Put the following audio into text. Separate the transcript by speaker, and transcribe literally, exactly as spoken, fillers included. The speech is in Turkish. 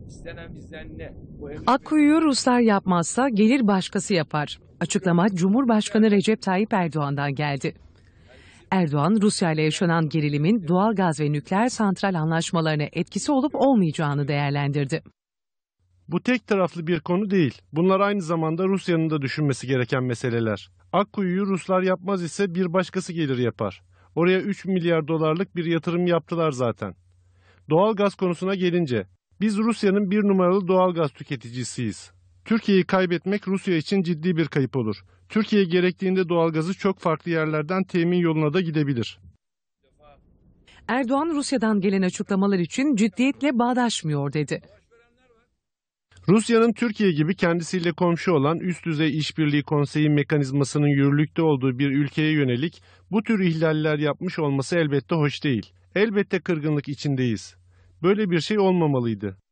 Speaker 1: İstenen bizden ne? Bu emir
Speaker 2: Akkuyu'yu Ruslar yapmazsa gelir başkası yapar. Açıklama Cumhurbaşkanı Recep Tayyip Erdoğan'dan geldi. Erdoğan, Rusya ile yaşanan gerilimin doğal gaz ve nükleer santral anlaşmalarına etkisi olup olmayacağını değerlendirdi.
Speaker 3: Bu tek taraflı bir konu değil. Bunlar aynı zamanda Rusya'nın da düşünmesi gereken meseleler. Akkuyu'yu Ruslar yapmaz ise bir başkası gelir yapar. Oraya üç milyar dolarlık bir yatırım yaptılar zaten. Doğal gaz konusuna gelince, biz Rusya'nın bir numaralı doğal gaz tüketicisiyiz. Türkiye'yi kaybetmek Rusya için ciddi bir kayıp olur. Türkiye gerektiğinde doğalgazı çok farklı yerlerden temin yoluna da gidebilir.
Speaker 2: Erdoğan, Rusya'dan gelen açıklamalar için ciddiyetle bağdaşmıyor dedi.
Speaker 3: Rusya'nın Türkiye gibi kendisiyle komşu olan üst düzey işbirliği konseyi mekanizmasının yürürlükte olduğu bir ülkeye yönelik bu tür ihlaller yapmış olması elbette hoş değil. Elbette kırgınlık içindeyiz. Böyle bir şey olmamalıydı.